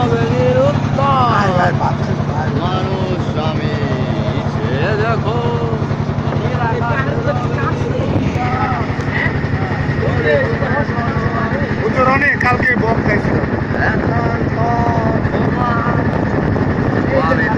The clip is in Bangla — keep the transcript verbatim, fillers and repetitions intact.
নবেনের উত্তর মানুষ আমি সে দেখো উত্তরণে কালকে বম খাইছিল